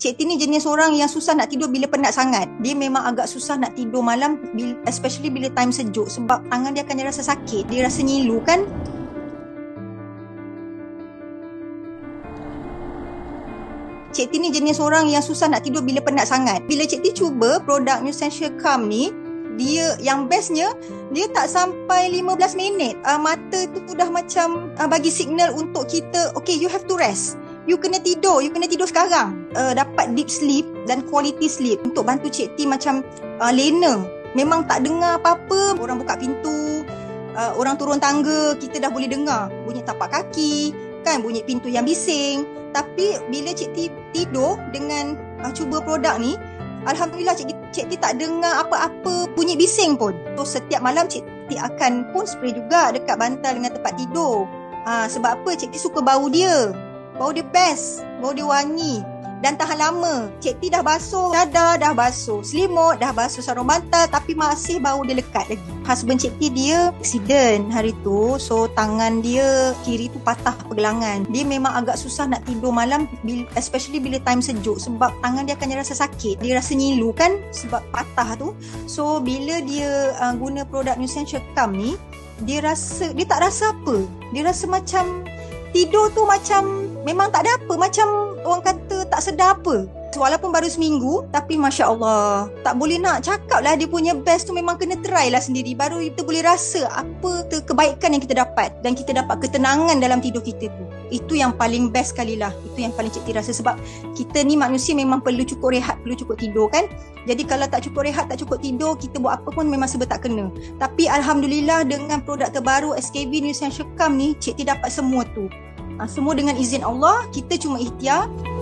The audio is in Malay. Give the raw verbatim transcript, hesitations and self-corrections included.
Cik T ni jenis orang yang susah nak tidur bila penat sangat. Dia memang agak susah nak tidur malam, especially bila time sejuk, sebab tangan dia akan rasa sakit, dia rasa ngilu kan. Cik T ni jenis orang yang susah nak tidur bila penat sangat. Bila Cik T cuba produk Nusensure Calm ni, dia yang bestnya, dia tak sampai lima belas minit. Uh, mata tu dah macam uh, bagi signal untuk kita, okay, you have to rest. You kena tidur, you kena tidur sekarang. Uh, dapat deep sleep dan quality sleep untuk bantu Cik T macam uh, lena. Memang tak dengar apa-apa. Orang buka pintu, uh, orang turun tangga, kita dah boleh dengar bunyi tapak kaki, kan, bunyi pintu yang bising. Tapi bila Cik T tidur dengan uh, cuba produk ni, alhamdulillah Cik T, Cik T tak dengar apa-apa bunyi bising pun. So setiap malam Cik T akan pun spray juga dekat bantal dengan tempat tidur. Uh, sebab apa? Cik T suka bau dia. Bau dia best, bau dia wangi dan tahan lama. Cik T dah basuh cadar, dah basuh selimut, dah basuh sarung bantal, tapi masih bau dia lekat lagi. Husband Cik T dia accident hari tu, so tangan dia kiri tu patah pergelangan. Dia memang agak susah nak tidur malam, especially bila time sejuk, sebab tangan dia akan rasa sakit, dia rasa ngilu kan, sebab patah tu. So bila dia uh, guna produk Nusensure Calm ni, dia rasa, dia tak rasa apa. Dia rasa macam tidur tu macam memang tak ada apa, macam orang kata tak sedar apa. Walaupun baru seminggu, tapi Masya Allah, tak boleh nak cakap lah dia punya best tu, memang kena try lah sendiri. Baru kita boleh rasa apa tu kebaikan yang kita dapat, dan kita dapat ketenangan dalam tidur kita tu. Itu yang paling best sekali lah. Itu yang paling Cik T rasa, sebab kita ni manusia memang perlu cukup rehat, perlu cukup tidur kan. Jadi kalau tak cukup rehat, tak cukup tidur, kita buat apa pun memang serba tak kena. Tapi Alhamdulillah dengan produk terbaru S K B Nusensure Calm ni, Cik T dapat semua tu. Ha, semua dengan izin Allah, kita cuma ikhtiar.